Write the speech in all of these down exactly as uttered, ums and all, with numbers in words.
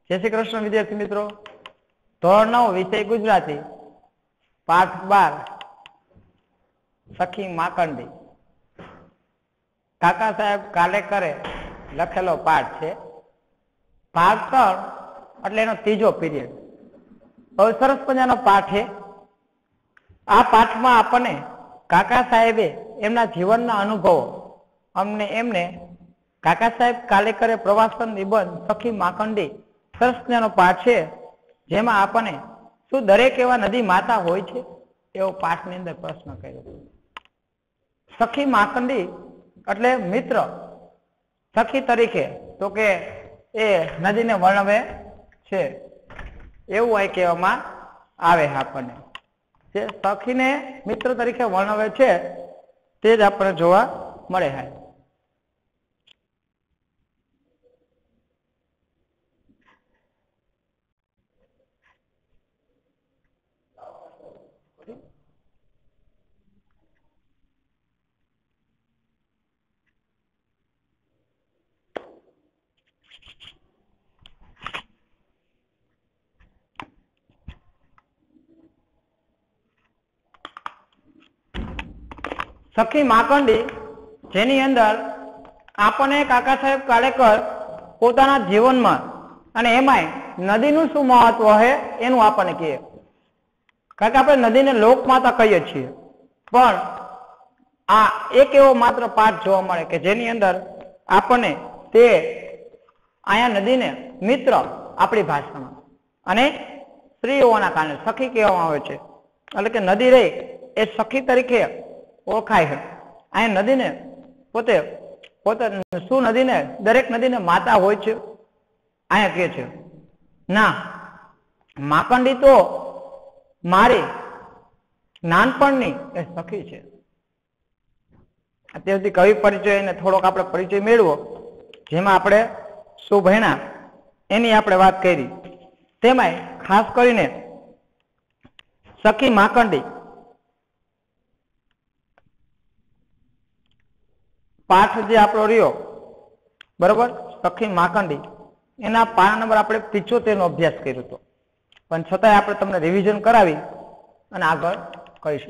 जय श्री कृष्ण विद्यार्थी मित्रों, धोरण नौ विषय गुजराती पाठ बार सखी माकंडी काका साहेब कालेकरे लखेलो पाठ है। भाग त्रण એટલે એનો ત્રીજો પીરિયડ બહુ સરસ મજાનો પાઠ છે। આ પાઠમાં આપણને કાકા સાહેબે એમના જીવનના અનુભવો અમને એમને કાકા સાહેબ કાલેકરે પ્રવાસન નિબંધ સખી માકંડી સરસ મજાનો પાઠ છે, જેમાં આપણને શું દરેક એવા નદી માતા હોય છે એવો પાઠની અંદર પ્રશ્ન કર્યો। સખી માકંડી એટલે મિત્ર સખી તરીકે તો કે એ નદીને વર્ણવે છે એવું અહીં કહેવામાં આવે આપણને। જે સખીને મિત્ર તરીકે વર્ણવે છે તે જ આપણને જોવા મળે છે। સખી માકંડી જેની અંદર આપણને કાકા સાહેબ કાલેકર પોતાના જીવનમાં અને એમાંય નદીનું શું મહત્વ છે એનું આપણને કહે। કારણ કે આપણે નદીને લોકમાતા કહીએ છીએ, પણ આ એક એવો માત્ર પાઠ જોવા મળે કે જેની અંદર આપણને તે અહીંયા નદીને મિત્ર આપણી ભાષામાં અને સ્ત્રીઓના કારણે સખી કહેવામાં આવે છે। એટલે કે નદી રહી એ સખી તરીકે ઓળખાય છે। અહીંયા નદીને પોતે પોતે શું નદીને દરેક નદીને માતા હોય છે અહીંયા કહે છે ના, માકંડી તો મારી નાનપણની એ સખી છે। અત્યાર સુધી કવિ પરિચય અને થોડોક આપણે પરિચય મેળવો, જેમાં આપણે શું ભણ્યા એની આપણે વાત કરી, તેમાંય ખાસ કરીને સખી માકંડી પાઠ જે આપણો રહ્યો બરોબર, સખી માકંડી એના પાના નંબર આપણે પિચોતેર નો અભ્યાસ કર્યો હતો, પણ છતાંય આપણે તમને રિવિઝન કરાવી અને આગળ કરીશું।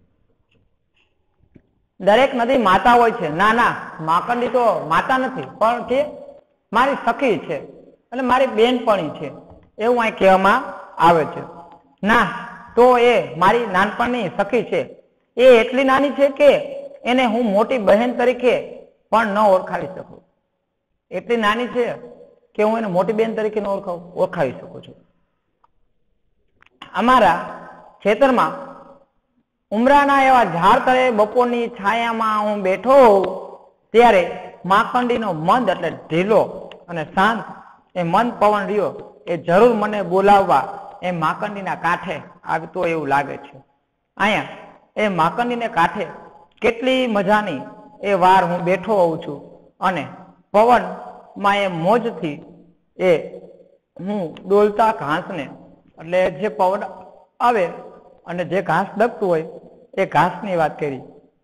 દરેક નદી માતા હોય છે, ના ના માકંડી તો માતા નથી, પણ કે મારી સખી છે એટલે મારી બેનપણી છે એવું અહીં કહેવામાં આવે છે। ના, તો એ મારી નાનપણની સખી છે, એ એટલી નાની છે કે એને હું મોટી બહેન તરીકે પણ ન ઓળખાવી શકું। એટલી નાની છે કે હું એને મોટી બહેન તરીકે ન ઓળખાવ ઓળખાવી શકું છું। અમારા ખેતરમાં ઉમરાના એવા ઝાડ તળે બપોરની છાયામાં હું બેઠો હોઉં ત્યારે માકંડીનો મંદ એટલે ઢીલો અને શાંત એ મંદ પવન રહ્યો એ જરૂર મને બોલાવવા એ માકંડીના કાંઠે આવતો એવું લાગે છે। અહીંયા એ માકંડીને કાંઠે કેટલી મજાની એ વાર હું બેઠો હોઉં છું અને પવનમાં એ મોજથી એ હું ડોલતા ઘાસને એટલે જે પવન આવે અને જે ઘાસ દબતું હોય એ ઘાસની વાત કરી,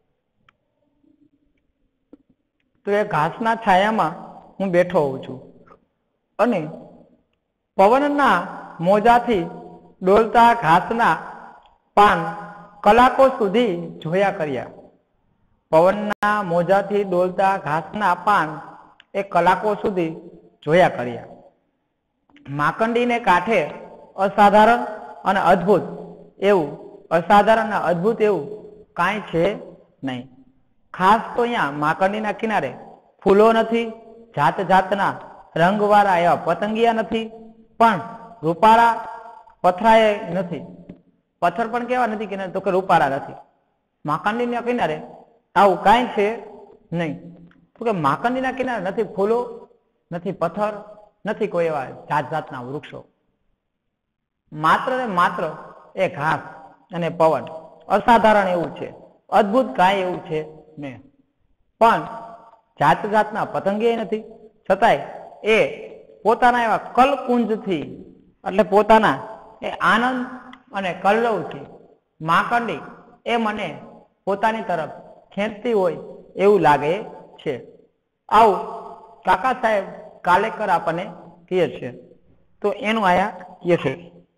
તો એ ઘાસના છાયામાં હું બેઠો હોઉં છું અને પવનના મોજાથી ડોલતા ઘાસના પાન કલાકો સુધી જોયા કર્યા। પવનના મોજાથી ડોલતા ઘાસના પાન એ કલાકો સુધી જોયા કર્યા। માકંડીને કાંઠે અસાધારણ અને અદ્ભુત એવું અસાધારણ અને અદ્ભુત એવું કાંઈ છે નહીં। ખાસ તો અહીંયા માકંડીના કિનારે ફૂલો નથી, જાત જાતના રંગવાળા એવા પતંગિયા નથી, પણ રૂપાળા પથરાય નથી। પથ્થર પણ કેવા નથી કિનારે, તો કે રૂપાળા નથી। માકંડીના કિનારે આવું કાંઈ છે નહીં, તો કે માકંડીના કિનારે નથી ફૂલો, નથી પથ્થર, નથી કોઈ એવા જાત જાતના વૃક્ષો, માત્ર ને માત્ર એ ઘાસ અને પવન અસાધારણ એવું છે, અદ્ભુત કાંઈ એવું છે નહીં। પણ જાત જાતના પતંગિયા નથી, છતાંય એ પોતાના એવા કલકુંજથી એટલે પોતાના એ આનંદ અને કલ્લવથી માકંડી એ મને પોતાની તરફ ખેંચતી હોય એવું લાગે છે। આવું કાકા સાહેબ કાલેકર આપણને કહે છે। તો એનું આયા કહે છે.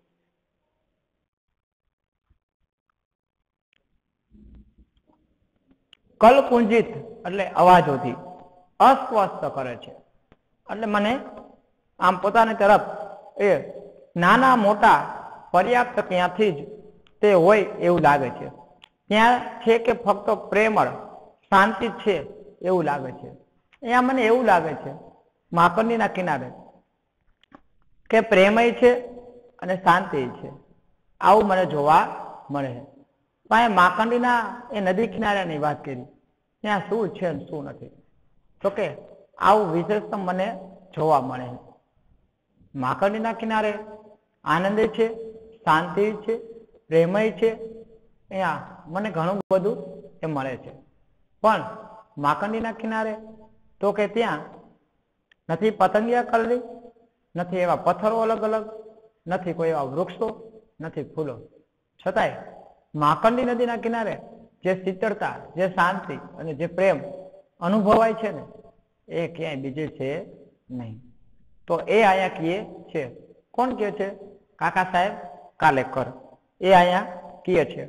કલકુંજિત એટલે અવાજોથી અસ્વસ્થ કરે છે. એટલે મને આમ પોતાની તરફ એ નાના મોટા પર્યાપ્ત ત્યાંથી જ તે હોય એવું લાગે છે. ત્યાં છે કે ફક્ત પ્રેમળ શાંતિ છે એવું લાગે છે. અહીંયા મને એવું લાગે છે માંકડીના કિનારે કે પ્રેમય છે અને શાંતિ છે, આવું મને જોવા મળે છે. પણ માંકડીના એ નદી કિનારાની વાત કરી, ત્યાં શું છે ને શું નથી, તો કે આવું વિશેષ મને જોવા મળે છે. માંકડીના કિનારે આનંદ છે, શાંતિ છે, પ્રેમય છે, અહીંયા મને ઘણું બધું એ મળે છે. પણ માંકડીના કિનારે તો કે ત્યાં નથી પતંગિયા કલરી, નથી એવા પથ્થરો અલગ અલગ, નથી કોઈ એવા વૃક્ષો, નથી ફૂલો, છતાંય માંકડી નદીના કિનારે જે શીતળતા, જે શાંતિ અને જે પ્રેમ અનુભવાય છે ને એ ક્યાંય બીજે છે નહીં. તો એ અહીંયા કીએ છે. કોણ કહે છે? કાકા સાહેબ કાલેકર એ અહીંયા કીએ છે.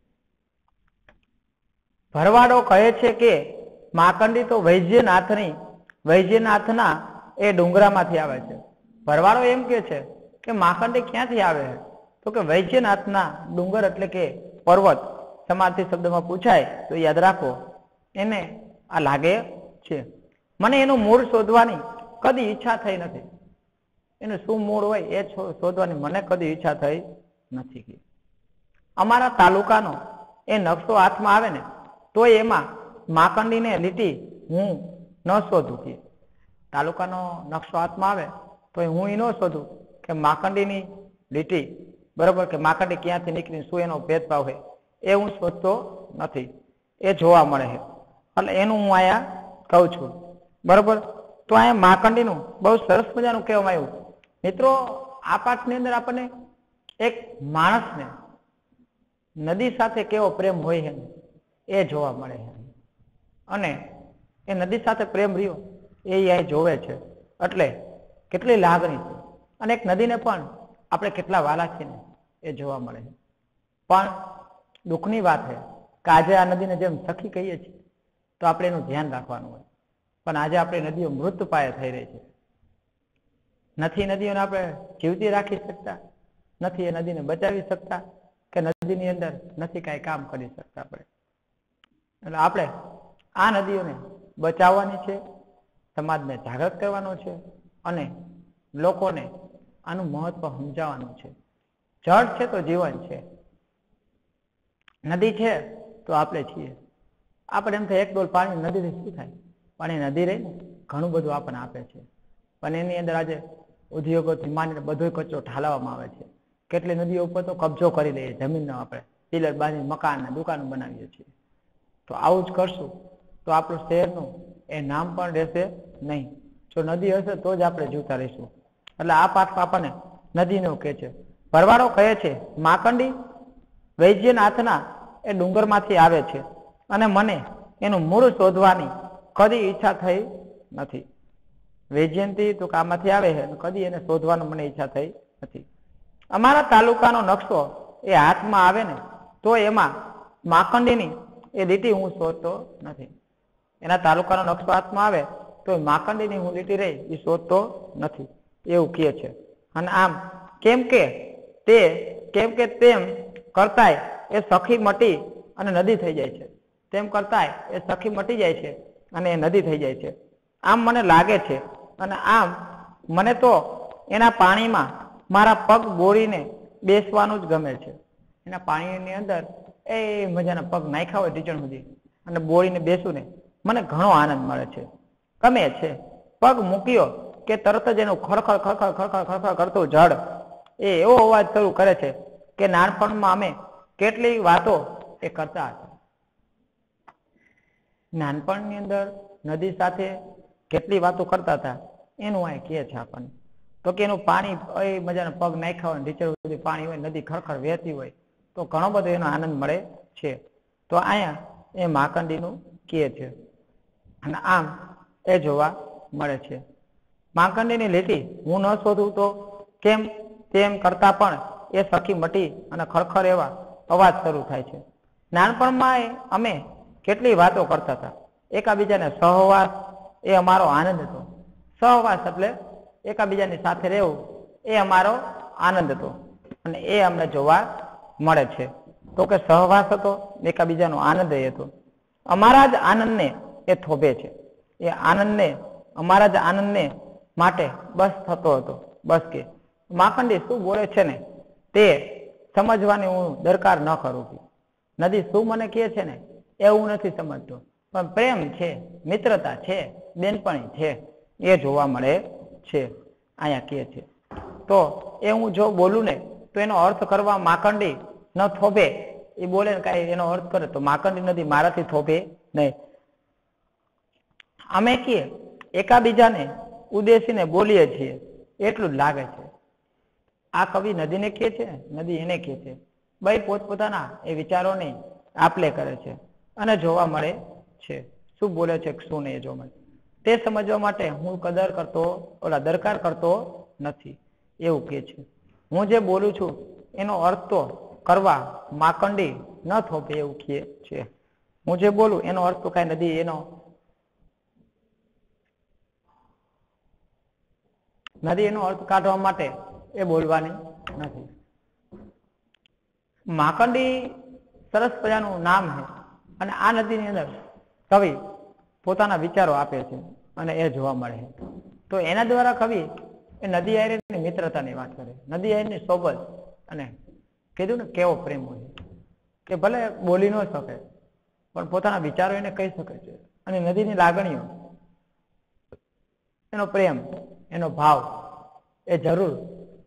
ભરવાડો કહે છે કે માંકડી તો વૈદ્યનાથની વૈદ્યનાથના એ ડુંગરામાંથી આવે છે. ભરવાડો એમ કે છે કે માંકડી ક્યાંથી આવે છે? તો કે વૈદ્યનાથના ડુંગર એટલે કે પર્વત, સમાર્થી શબ્દમાં પૂછાય તો યાદ રાખો, એને આ લાગે છે. મને એનું મૂળ શોધવાની કદી ઈચ્છા થઈ નથી. એનું શું મૂળ હોય એ શોધવાની મને કદી ઈચ્છા થઈ નથી. અમારા તાલુકાનો એ નકશો હાથમાં આવે ને તો એમાં માંકડીને લીટી હું ન શોધું. કે તાલુકાનો નકશો હાથમાં આવે તો હું એ ન શોધું કે માંકડીની લીટી, બરોબર, કે માંકડી ક્યાંથી નીકળી, શું એનો ભેદભાવ હોય, એ હું શોધતો નથી. એ જોવા મળે છે. એટલે એનું હું અહીંયા કહું છું, બરોબર. તો અહીંયા માંકડીનું બહુ સરસ મજાનું કહેવામાં આવ્યું. મિત્રો, આ પાઠની અંદર આપણને એક માણસને નદી સાથે કેવો પ્રેમ હોય છે એ જોવા મળે છે. અને એ નદી સાથે પ્રેમ રહ્યો એ અહીં જોવે છે. એટલે કેટલી લાગણી છે. અને એક નદીને પણ આપણે કેટલા વાલા છીએ ને એ જોવા મળે છે. પણ દુઃખની વાત છે કે આજે આ નદીને જેમ સખી કહીએ છીએ તો આપણે એનું ધ્યાન રાખવાનું હોય. પણ આજે આપણે નદીઓ મૃત પાયે થઈ રહી છે. નથી નદીઓને આપણે જીવતી રાખી શકતા, નથી એ નદીને બચાવી શકતા, કે નદીની અંદર નથી કાંઈ કામ કરી શકતા આપણે. એટલે આપણે આ નદીઓને બચાવવાની છે, સમાજને જાગૃત કરવાનો છે અને લોકોને આનું મહત્વ સમજાવવાનું છે. જળ છે તો જીવન છે, નદી છે તો આપણે છીએ. આપણે એમ થાય એક ડોલ પાણી નદીથી શું થાય, પણ એ નદી રહી ને ઘણું બધું આપણને આપે છે. પણ એની અંદર આજે ઉદ્યોગોથી માંડીને બધો કચરો ઠાલવવામાં આવે છે. કેટલી નદીઓ ઉપર તો કબજો કરી લઈએ, જમીનનો આપણે પિલર બાંધી મકાન ને દુકાનો બનાવીએ છીએ. તો આવું જ કરશું તો આપણું શહેરનું એ નામ પણ રહેશે નહીં. જો નદી હશે તો જ આપણે જીવતા રહીશું. એટલે આ પાઠ આપણને નદીનો કહે છે. ભરવાડો કહે છે માંકડી વૈદ્યનાથના એ ડુંગરમાંથી આવે છે અને મને એનું મૂળ શોધવાની કદી ઈચ્છા થઈ નથી. વૈજયંતી તો કામમાંથી આવે છે, કદી એને શોધવાનું મને ઈચ્છા થઈ નથી. અમારા તાલુકાનો નકશો એ હાથમાં આવે ને તો એમાં માંકડીની એ લીટી હું શોધતો નથી. એના તાલુકાનો નકશો હાથમાં આવે તો માંકડીની હું લીટી રહી એ શોધતો નથી એવું કહે છે. અને આમ કેમ કે તે કેમ કે તેમ કરતાય એ સખી મટી અને નદી થઈ જાય છે. તેમ કરતાય એ સખી મટી જાય છે અને એ નદી થઈ જાય છે. આમ મને લાગે છે. અને આમ મને તો એના પાણીમાં મારા પગ બોળીને બેસવાનું જ ગમે છે. એના પાણીની અંદર એ મજાના પગ નાખ્યા હોય ઢીચણ સુધી અને બોળીને બેસું ને મને ઘણો આનંદ મળે છે, ગમે છે. પગ મૂક્યો કે તરત જ એનું ખળખળ ખળખળ ખળખળ ખળખળ કરતું જળ એ એવો અવાજ શરૂ કરે છે કે નાનપણમાં અમે કેટલી વાતો એ કરતા હતા. નાનપણની અંદર નદી સાથે કેટલી વાતો કરતા હતા એનું અહીં કહે છે આપણને. તો કે એનું પાણી એ મજાના પગ નાખ્યા હોય, ઢીચર સુધી પાણી હોય, નદી ખળખળ વહેતી હોય તો ઘણો બધો એનો આનંદ મળે છે. તો અહીંયા એ માંકડીનું કહે છે. અને આમ એ જોવા મળે છે. માંકડીની લીટી હું ન શોધું તો કેમ તેમ કરતા પણ એ સખી મટી અને ખરખર એવા અવાજ શરૂ થાય છે. નાનપણમાં અમે કેટલી વાતો કરતા હતા. એકાબીજાને સહવાસ એ અમારો આનંદ હતો. સહવાસ એટલે એકાબીજાની સાથે રહેવું એ અમારો આનંદ હતો અને એ અમને જોવા મળે છે. તો કે સહવાસ હતો, એકાબીજાનો આનંદ એ હતો. અમારા જ આનંદને એ થોભે છે. એ આનંદને અમારા જ આનંદને માટે બસ થતો હતો. બસ કે માખંડી શું બોલે છે ને તે સમજવાની હું દરકાર ન કરું છું. નદી શું મને કહે છે ને એવું નથી સમજતો, પણ પ્રેમ છે, મિત્રતા છે, બેનપણી છે એ જોવા મળે છે. અહીંયા કહે છે તો એ હું જો બોલું ને તો એનો અર્થ કરવા માખંડી ન થોભે. એ બોલે ને કાંઈ એનો અર્થ કરે તો માખંડી નદી મારાથી થોભે નહીં. અમે કહીએ એકાબીજાને ઉદ્દેશીને બોલીએ છીએ એટલું જ લાગે છે. આ કવિ નદીને કહે છે, નદી એને કહે છે. ભાઈ પોતપોતાના એ વિચારોની આપલે કરે છે અને જોવા મળે છે શું બોલે છે શું નહીં જોવા મળે. તે સમજવા માટે હું કદર કરતો ઓલા દરકાર કરતો નથી એવું કહે છે. હું જે બોલું છું એનો અર્થ તો કરવા માખંડી ન થોભે એવું કહે છે. હું જે બોલું એનો અર્થ તો કાંઈ નદી એનો નદી એનો અર્થ કાઢવા માટે એ બોલવાની નથી. માખંડી સરસ પ્રજાનું નામ છે અને આ નદીની અંદર કવિ પોતાના વિચારો આપે છે અને એ જોવા મળે છે. તો એના દ્વારા કવિ એ નદી આયરની મિત્રતાની વાત કરે, નદી આયરની સોબત અને કીધું ને કેવો પ્રેમ હોય કે ભલે બોલી ન શકે પણ પોતાના વિચારો એને કહી શકે છે અને નદીની લાગણીઓ, એનો પ્રેમ, એનો ભાવ એ જરૂર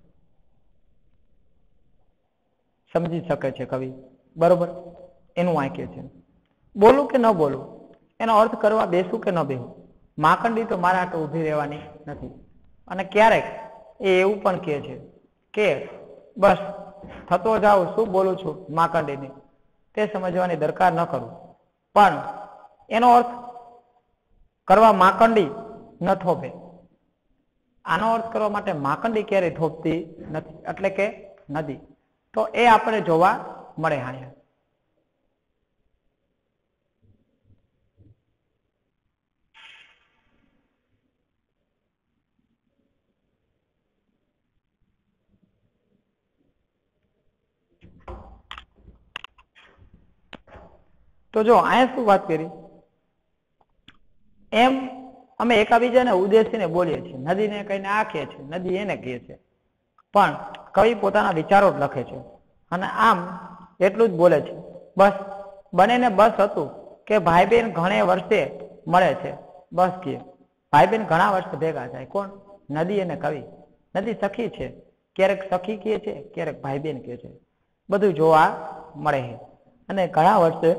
સમજી શકે છે કવિ. બરોબર, એનું વાંકે છે. બોલું કે ન બોલું એનો અર્થ કરવા બેસું કે ન બેસું, માખંડી તો મારા હાટે ઊભી રહેવાની નથી. અને ક્યારેક એ એવું પણ કહે છે કે બસ થતો જાઉં શું બોલું છું માખંડીની તે સમજવાની દરકાર ન કરું, પણ એનો અર્થ કરવા માખંડી ન થોભે. આનો અર્થ કરવા માટે માખંડી ક્યારેય થોભતી નથી, એટલે કે નદી. તો એ આપણે જોવા મળે. હા, તો જો અહીંયા શું વાત કરી, એમ અમે એકાબીજાને ઉદ્દેશીને બોલીએ છીએ. નદીને કહીને આ કહે છે, નદી એને કહે છે, પણ કવિ પોતાના વિચારો જ લખે છે અને આમ એટલું જ બોલે છે. બસ બનેને બસ હતું કે ભાઈ બહેન ઘણે વર્ષે મળે છે. બસ કે ભાઈ બહેન ઘણા વર્ષે ભેગા થાય. કોણ? નદી અને કવિ. નદી સખી છે, ક્યારેક સખી કહે છે, ક્યારેક ભાઈ બહેન કહે છે. બધું જોવા મળે છે અને ઘણા વર્ષે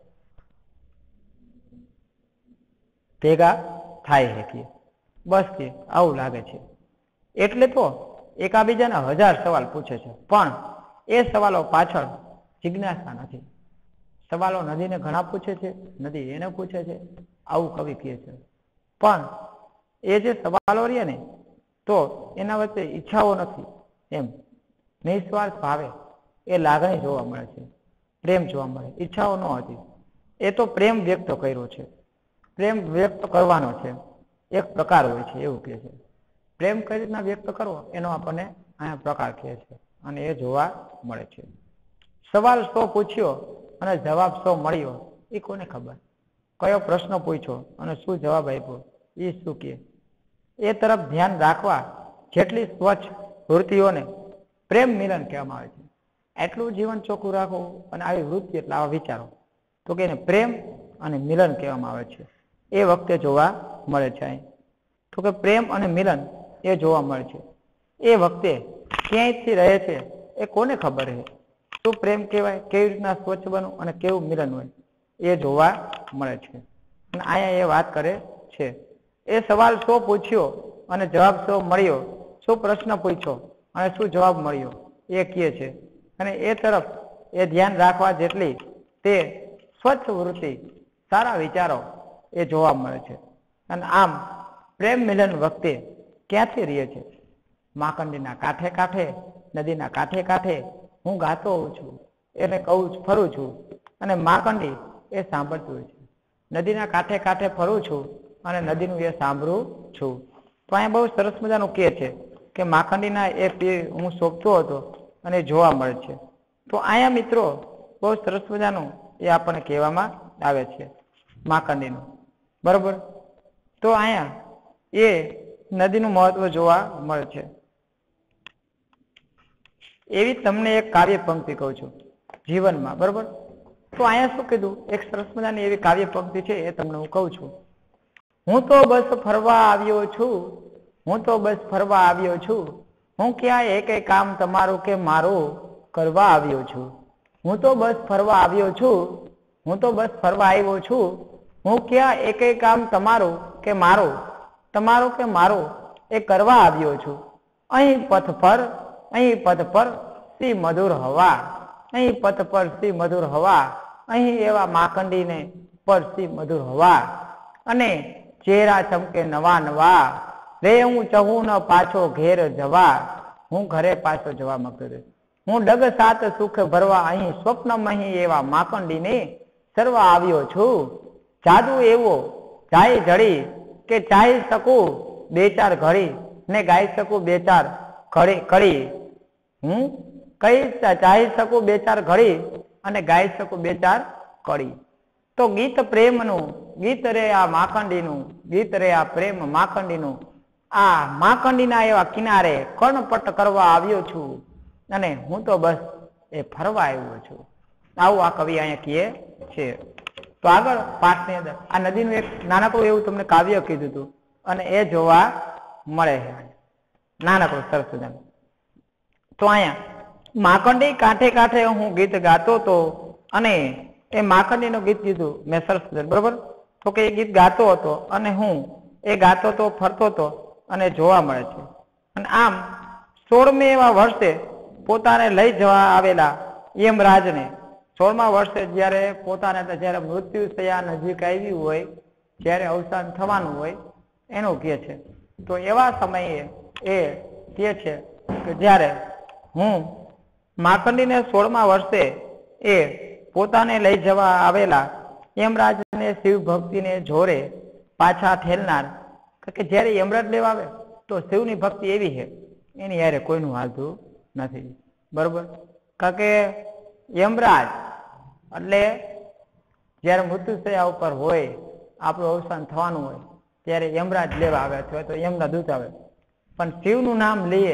ભેગા થાય છે. બસ કે આવું લાગે છે. એટલે તો એકાબીજાને હજાર સવાલ પૂછે છે, પણ એ સવાલો પાછળ જિજ્ઞાસા નથી. સવાલો નદીને ઘણા પૂછે છે, નદી એને પૂછે છે, આવું કવિ કહે છે. પણ એ જે સવાલો રહ્યા ને તો એના વચ્ચે ઈચ્છાઓ નથી. એમ નિસ્વાર્થ ભાવે એ લાગણી જોવા મળે છે, પ્રેમ જોવા મળે. ઈચ્છાઓ ન હતી. એ તો પ્રેમ વ્યક્ત કર્યો છે. પ્રેમ વ્યક્ત કરવાનો છે એક પ્રકાર હોય છે એવું કહે છે. પ્રેમ કઈ રીતના વ્યક્ત કરવો એનો આપણને અહીંયા પ્રકાર કહે છે અને એ જોવા મળે છે. સવાલ સો પૂછ્યો અને જવાબ સો મળ્યો એ કોને ખબર? કયો પ્રશ્ન પૂછ્યો અને શું જવાબ આપ્યો એ શું કહે? એ તરફ ધ્યાન રાખવા જેટલી સ્વચ્છ વૃત્તિઓને પ્રેમ મિલન કહેવામાં આવે છે. એટલું જીવન ચોખ્ખું રાખવું અને આવી વૃત્તિ એટલે આવા વિચારો તો કે એને પ્રેમ અને મિલન કહેવામાં આવે છે. એ વખતે જોવા મળે છે. અહીં તો કે પ્રેમ અને મિલન એ જોવા મળે છે. એ વખતે ક્યાંયથી રહે છે એ કોને ખબર છે? શું પ્રેમ કહેવાય, કેવી રીતના સ્વચ્છ બનવું અને કેવું મિલન હોય એ જોવા મળે છે. અને અહીંયા એ વાત કરે છે. એ સવાલ શું પૂછ્યો અને જવાબ શું મળ્યો, શું પ્રશ્ન પૂછ્યો અને શું જવાબ મળ્યો એ કહે છે. અને એ તરફ એ ધ્યાન રાખવા જેટલી તે સ્વચ્છ વૃત્તિ, સારા વિચારો એ જોવા મળે છે. અને આમ પ્રેમ મિલન વખતે ક્યાંથી રહે છે? માકંડીના કાંઠે કાંઠે નદીના કાંઠે કાંઠે હું ગાતો હોઉં છું, એને કહું છું, ફરું છું અને માકંડી એ સાંભળતું હોય છે. નદીના કાંઠે કાંઠે ફરું છું અને નદીનું એ સાંભળું છું. તો અહીંયા બહુ સરસ મજાનું કહે છે કે માકંડીના એ પીર હું શોભતો હતો અને જોવા મળે છે. તો અહીંયા મિત્રો બહુ સરસ મજાનું એ આપણને કહેવામાં આવે છે માકંડીનું, બરોબર. તો અહીંયા એ નદીનું મહત્વ જોવા મળે છે. એવી તમને એક કાવ્ય પંક્તિ કહું છું જીવનમાં, બરોબર. તો અહીંયા શું કીધું, એક સરસ મજાની એવી કાવ્ય પંક્તિ છે એ તમને હું કહું છું. હું તો બસ ફરવા આવ્યો છું, હું તો બસ ફરવા આવ્યો છું, હું ક્યાં એક કામ તમારું કે મારું કરવા આવ્યો છું. હું તો બસ ફરવા આવ્યો છું, હું તો બસ ફરવા આવ્યો છું, હું ક્યાં એક કામ તમારું કે મારું તમારું કે મારું એ કરવા આવ્યો છું. અહીં પથ પર અહીં પથ પર સી મધુર હવા, અહીં પથ પર સી મધુર હવા, અહીં એવા માકંડીને પર સી મધુર હવા, અને ચહેરા ચમકે નવા નવા, રે હું ચહું ન પાછો ઘેર જવા, હું ઘરે પાછો જવા માંગતો હતો. હું ડગ સાત સુખ ભરવા અહીં સ્વપ્નમહી એવા માકંડીને સરવા આવ્યો છું. જાદુ એવો જાય જડી કે ચાહી શકું બે ચાર ઘડી ને ગાઈ શકું બે ચાર ઘડી કડી, હું કઈ ચાહી શકું બે ચાર ઘડી અને ગાઈ શકું બે ચાર કડી. તો ગીત પ્રેમનું ગીત રે આ માકંડીનું, ગીત રે આ પ્રેમ માકંડીનું, આ માકંડીના એવા કિનારે કર્ણપટ કરવા આવ્યો છું અને હું તો બસ એ ફરવા આવ્યો છું. આવું આ કવિ અહીંયા કહે છે. તો આગળ પાઠની અંદર આ નદીનું એક નાનકડું એવું તમને કાવ્ય કીધું હતું અને એ જોવા મળે છે નાનકડું સરસ મજાનું. તો અહીંયા માકંડી કાંઠે કાંઠે હું ગીત ગાતો હતો અને એ માકંડીનું ગીત કીધું મેં સરસ, બરોબર. તો કે એ ગીત ગાતો હતો અને હું એ ગાતો તો ફરતો હતો અને જોવા મળે છે. અને આમ સોળમે એવા વર્ષે પોતાને લઈ જવા આવેલા યમરાજને, સોળમા વર્ષે જયારે પોતાને જયારે મૃત્યુ થયા નજીક આવી હોય, જયારે અવસાન થવાનું હોય એનું કહે છે. તો એવા સમયે એ કહે છે કે જ્યારે હું માકંડીને સોળમા વર્ષે એ પોતાને લઈ જવા આવેલા યમરાજને શિવ ભક્તિને જોરે પાછા ઠેલનાર, કે જયારે યમરાજ લેવા આવે તો શિવની ભક્તિ એવી છે એની યારે કોઈનું હાલતું નથી, બરોબર. કારણ કે યમરાજ એટલે જયારે મૃત્યુશયા ઉપર હોય, આપણું અવસાન થવાનું હોય ત્યારે યમરાજ લેવા આવે અથવા તો યમના દૂત આવે, પણ શિવનું નામ લઈએ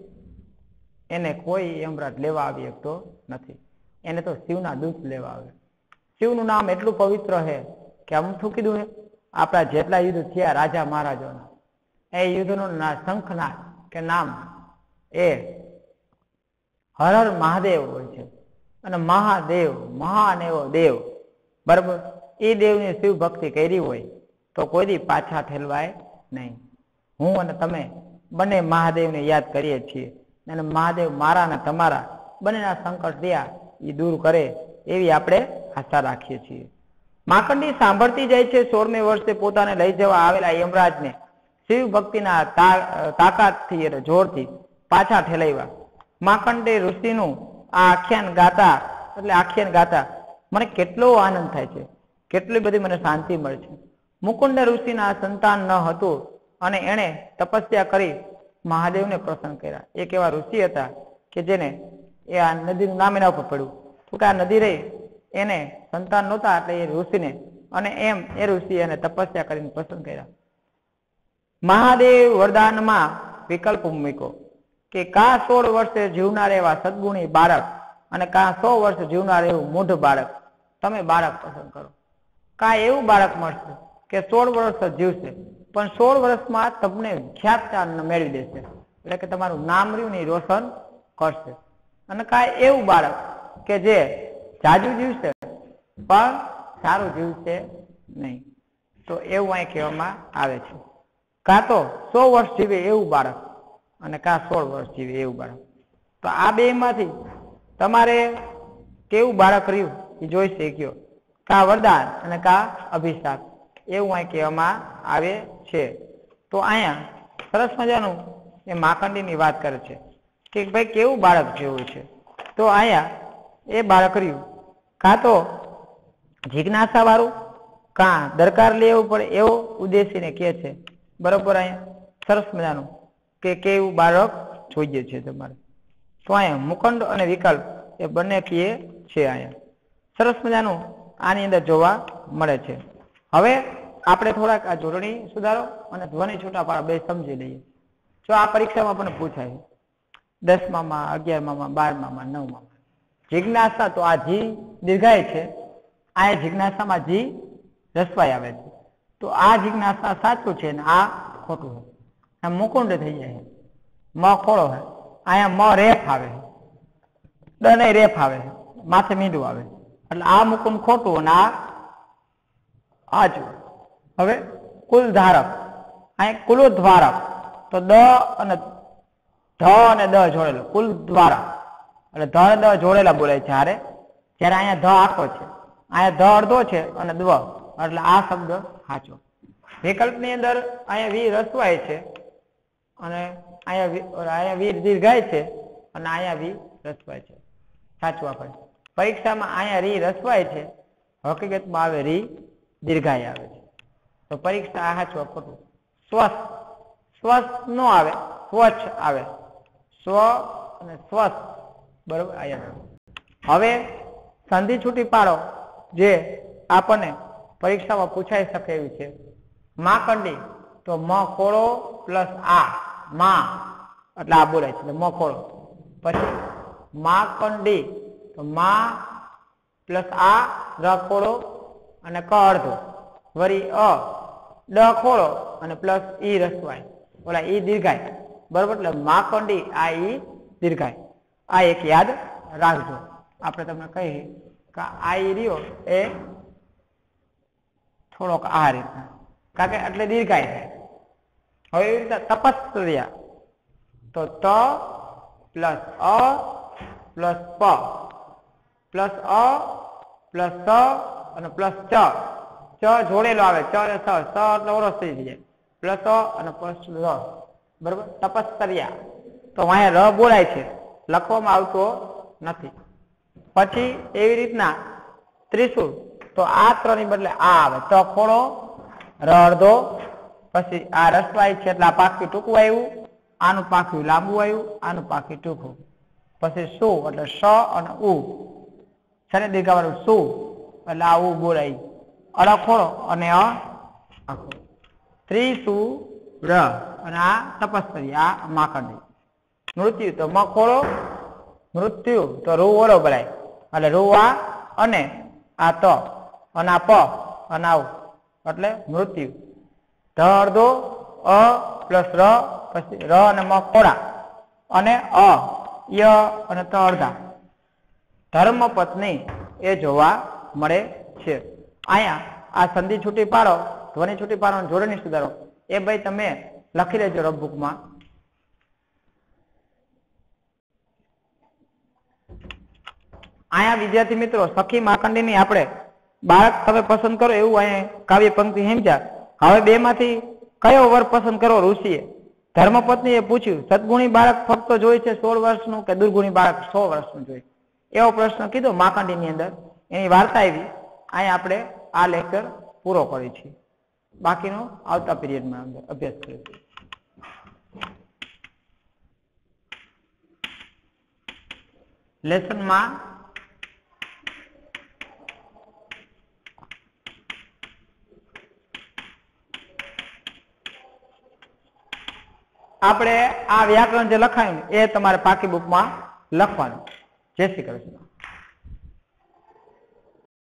એને કોઈ યમરાજ લેવા આવી શકતો નથી, એને તો શિવના દૂત લેવા આવે. શિવનું નામ એટલું પવિત્ર છે કે આમ શું કીધું છે, આપણા જેટલા યુદ્ધ થયા રાજા મહારાજોના, એ યુદ્ધનું શંખનાદ કે નામ એ હર હર મહાદેવ હોય છે. અને મહાદેવ મહાન એવો દેવ, બરાબર. એ દેવની શિવ ભક્તિ કરી હોય તો કોઈ દી પાછા ઠેલવાય નહીં. હું અને તમે બંને મહાદેવને યાદ કરીએ છીએ અને મહાદેવ મારા અને તમારા બંનેના સંકટ રહ્યા એ દૂર કરે એવી આપણે આશા રાખીએ છીએ. માકંડી સાંભળતી જાય છે. સોળમે વર્ષે પોતાને લઈ જવા આવેલા યમરાજને શિવ ભક્તિના તાકાતથી એટલે જોરથી પાછા ઠેલાવ્યા. માકંડી ઋષિનું આ આખ્યાન ગાતા એટલે આખ્યાન ગાતા મને કેટલો આનંદ થાય છે, કેટલી બધી મને શાંતિ મળે છે. મુકુંદ ઋષિના સંતાન ન હતું અને એણે તપસ્યા કરી મહાદેવને પ્રસન્ન કર્યા. એક એવા ઋષિ હતા કે જેને એ આ નદીનું નામ એના ઉપર પડ્યું. તો કે આ નદી રહી એને સંતાન નહોતા એટલે એ ઋષિને, અને એમ એ ઋષિ એને તપસ્યા કરીને પ્રસન્ન કર્યા. મહાદેવ વરદાનમાં વિકલ્પ મૂક્યો કે કા સોળ વર્ષે જીવનાર એવા સદગુણી બાળક અને કા સો વર્ષ જીવનાર એવું મૂઢ બાળક, તમે બાળક પસંદ કરો. કા એવું બાળક મળશે કે સોળ વર્ષ જીવશે પણ સોળ વર્ષમાં તમને ખ્યાત મેળવી દેશે, એટલે કે તમારું નામ રહ્યું ને રોશન કરશે. અને કા એવું બાળક કે જે જાજુ જીવશે પણ સારું જીવશે નહીં. તો એવું અહીં કહેવામાં આવે છે. કાં તો સો વર્ષ જીવે એવું બાળક અને કાં સોળ વર્ષ જીવે એવું બાળક. તો આ બે માંથી તમારે કેવું બાળક રહ્યું એ જોઈ શક્યો, કા વરદાન અને કા અભિશાપ, એવું અહીં કહેવામાં આવે છે. તો અહીંયા સરસ મજાનું એ માખંડીની વાત કરે છે કે ભાઈ કેવું બાળક જેવું છે. તો અહીંયા એ બાળક રહ્યું કાં તો જિજ્ઞાસા વાળું કાં દરકાર લેવું પડે એવો ઉદ્દેશીને કહે છે. બરોબર, અહીંયા સરસ મજાનું કે કેવું બાળક જોઈએ છે તમારે. તો અહીંયા મુકંડ અને વિકલ્પ એ બંને કીએ છે. અહીંયા સરસ મજાનું આની અંદર જોવા મળે છે. હવે આપણે થોડાક આ જોડણી સુધારો અને ધ્વનિ છૂટા પાડા બે સમજી લઈએ. જો આ પરીક્ષામાં પણ પૂછાય દસમામાં, અગિયારમાં, બારમામાં, નવમાં. જિજ્ઞાસા તો આ જી દીર્ઘાય છે, આ જિજ્ઞાસામાં જી રસવાય આવે છે. તો આ જિજ્ઞાસા સાચું છે ને આ ખોટું છે. આ મુકુંડ થઈ જાય, મ ખોળો હોય, અહીંયા મ રેફ આવે, ડ ને રેફ આવે, માથે મીંડું આવે, એટલે આ મુકુંડ ખોટું અને આ સાચું. હવે કુલ ધારક, અહીંયા કુલ દ્વારક, તો દ અને ધ અને દ જોડેલો કુલ દ્વારક, એટલે ધ અને દ જોડેલા બોલાય છે હારે. જયારે અહીંયા ધ આખો છે, અહીંયા ધ અડધો છે અને દ્વ, એટલે આ શબ્દ સાચો. વિકલ્પ ની અંદર અહીંયા વી રસવાય છે અને અહીંયા અહીંયા વી દીર્ઘાય છે અને અહીંયા વી રસવાય છે. સાચું આપણે પરીક્ષામાં અહીંયા રી રસવાય છે, હકીકતમાં આવે રી દીર્ઘાય આવે છે. તો પરીક્ષા આ સાચું ખોટું. સ્વસ્થ, સ્વસ્થ નો આવે, સ્વચ્છ આવે, સ્વ અને સ્વસ્થ. બરોબર. અહીંયા હવે સંધિ છૂટી પાડો જે આપણને પરીક્ષામાં પૂછાઈ શકે એવી છે. માકંડી, તો મ ખોળો પ્લસ આ મા, એટલે આ બોલાય છે મ ખોળો. પછી માકંડી, તો મા પ્લસ આ ર ખોળો અને ક અડધો, વળી અ ડ ખોળો અને પ્લસ ઈ રસવાય, ઓલા ઈ દીર્ઘાય. બરોબર. એટલે માકંડી આ ઈ દીર્ઘાય. આ એક યાદ રાખજો. આપણે તમને કહીએ કે આ ઈ રહ્યો એ થોડોક આ રીતના, કારણ કે એટલે દીર્ઘાય થાય. હવે એવી રીતે તપસ્યા, તો ત પ્લસ અ પ્લસ પ પ્લસ અ પ્લસ સ અને પ્લસ ચ, ચ જોડેલો આવે, ચ અને સ, સ એટલે ઓરસ થઈ જાય, પ્લસ અ અને પ્લસ ર. બરોબર. તપસ્યા, તો અહીંયા ર બોલાય છે, લખવામાં આવતો નથી. પછી એવી રીતના ત્રિશુળ, તો આ ત્રણ ની બદલે આ આવે, ત ખોળો ર અડધો, પછી આ રસવાય છે એટલે આ પાખ્યું ટૂંકું આવ્યું, આનું પાખ્યું લાંબુ આવ્યું, આનું પાખ્યું ટૂંકું. પછી શું એટલે સ અને ઉ છે દીર્ઘાવાળું શું, એટલે આ ઉ બોલાય, અડખોળો અને અ આખો. ત્રિશુ ર અને આ તપસ્યા, આ માકંડી. મૃત્યુ, તો મ ખોળો, મૃત્યુ, તો રૂ ઓલો બોલાય, એટલે રૂ આ અને આ ત અને આ પ અને આવું, એટલે મૃત્યુ. ધ અડધો, અ પ્લસ ર, પછી ર અને મ ખોળા અને અ ય અને ત અડધા. ધર્મ પત્ની એ જોવા મળે છે. અહીંયા આ સંધિ છૂટી પાડો, ધ્વનિ છૂટી પાડો, જોડણી સુધારો એ ભાઈ તમે લખી લેજો રફબુકમાં. અહીંયા વિદ્યાર્થી મિત્રો સખી માકંડીની આપણે બાળક તમે પસંદ કરો એવું અહીંયા કાવ્ય પંક્તિ સમજ્યા. હવે બે માંથી કયો વર પસંદ કરો ઋષિએ? ધર્મપત્નીએ પૂછ્યું, સદગુણી બાળક ફક્ત જોઈ છે સોળ વર્ષનું કે દુર્ગુણી બાળક સો વર્ષનું જોઈ? એવો પ્રશ્ન કીધો માકંડીની અંદર, એની વાર્તા આવી. અહીંયા આપણે આ લેક્ચર પૂરો કરી છે, બાકીનો આવતા પીરિયડમાં અંદર અભ્યાસ કરીશું. લેસનમાં આપણે આ વ્યાકરણ જે લખાયું એ તમારે પાકી બુકમાં લખવાનું. જય શ્રી કૃષ્ણ.